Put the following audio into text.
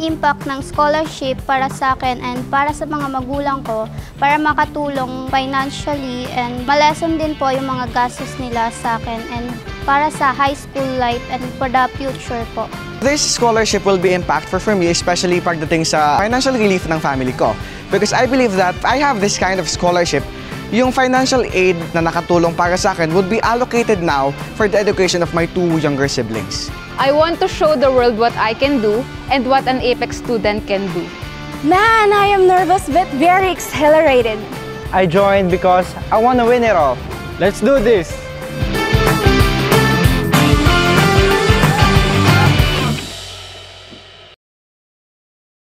impact ng scholarship para sa akin and para sa mga magulang ko para makatulong financially and ma-lessen din po yung mga gastos nila sa akin and para sa high school life and for the future po. This scholarship will be impactful for me, especially pagdating sa financial relief ng family ko. Because I believe that if I have this kind of scholarship, yung financial aid na nakatulong para sa akin would be allocated now for the education of my 2 younger siblings. I want to show the world what I can do and what an APEC student can do. Man, I am nervous but very exhilarated. I joined because I want to win it all. Let's do this!